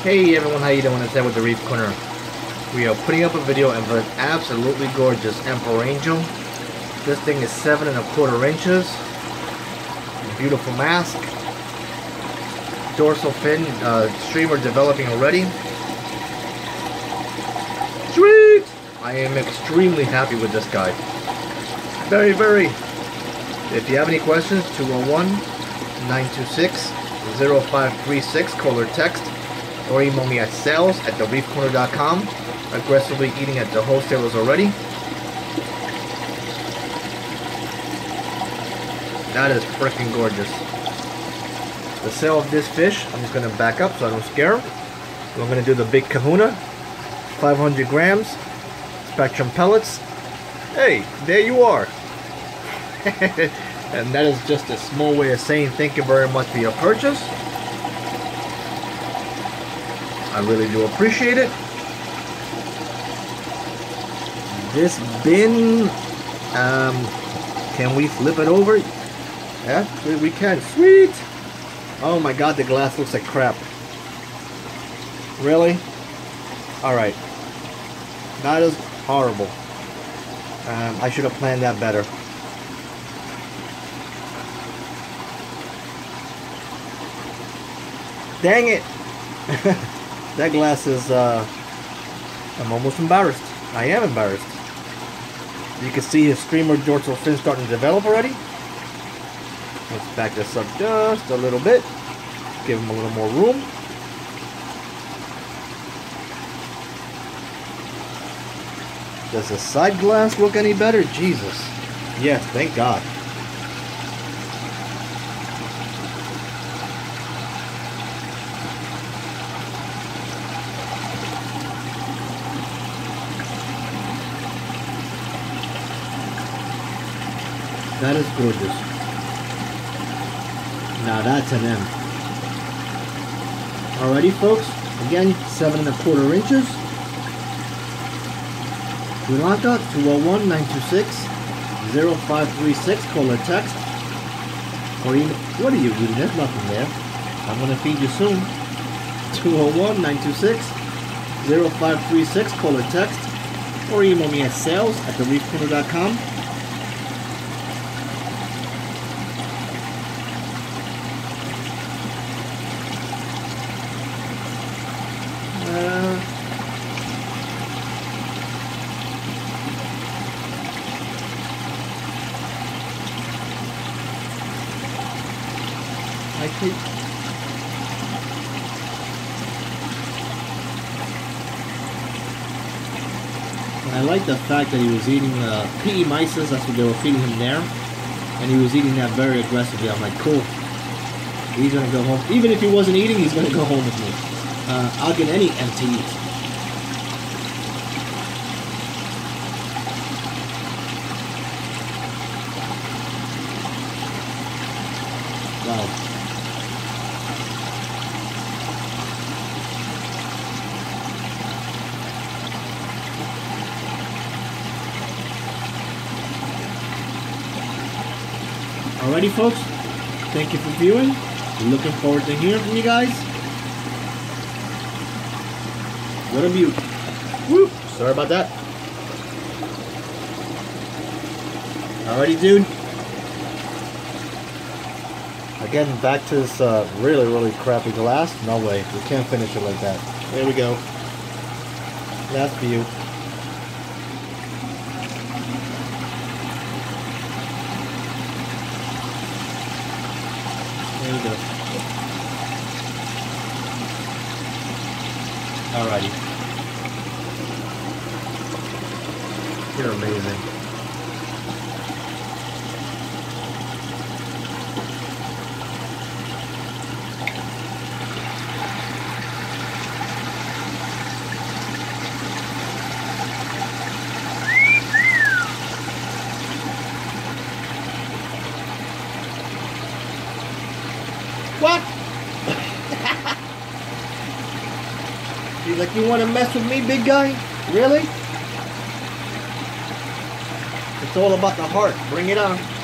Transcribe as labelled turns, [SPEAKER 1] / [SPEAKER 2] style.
[SPEAKER 1] Hey everyone, how you doing? It's Ed with the Reef Corner. We are putting up a video of an absolutely gorgeous Emperor Angel. This thing is 7 1/4 inches. Beautiful mask. Dorsal fin streamer developing already. Sweet! I am extremely happy with this guy. Very, very. If you have any questions, 201-926-0536, call or text, or email me at sales@thereefcorner.com. Aggressively eating at the wholesalers already. That is freaking gorgeous. The sale of this fish, I'm just going to back up so I don't scare him. We're going to do the big kahuna, 500 grams, Spectrum pellets. Hey, there you are. And that is just a small way of saying thank you very much for your purchase. I really do appreciate it. This bin, can we flip it over? Yeah, we can. Sweet! Oh my god, the glass looks like crap. Really? Alright. That is horrible. I should have planned that better. Dang it! That glass is, I'm almost embarrassed. I am embarrassed. You can see his streamer dorsal fin starting to develop already. Let's back this up just a little bit. Give him a little more room. Does the side glass look any better? Jesus. Yes, thank God. That is gorgeous. Now that's an M. Alrighty folks, again 7 1/4 inches. Sri Lanka 201-926-0536, call or text. Or even, what are you reading? There's nothing there. I'm gonna feed you soon. 201-926-0536, call or text. Or email me at sales@thereefcorner.com. I like the fact that he was eating PE mysis, that's what they were feeding him there, and he was eating that very aggressively. I'm like, cool, he's gonna go home. Even if he wasn't eating, he's gonna go home with me. I'll get any M to eat. Wow. Alrighty folks, thank you for viewing. Looking forward to hearing from you guys. What a beaut. Whoop, sorry about that. Alrighty dude. Again, back to this really, really crappy glass. No way, we can't finish it like that. There we go. Last view. There we go. Alrighty. You're amazing. What? You like, you want to mess with me, big guy? Really? It's all about the heart. Bring it on.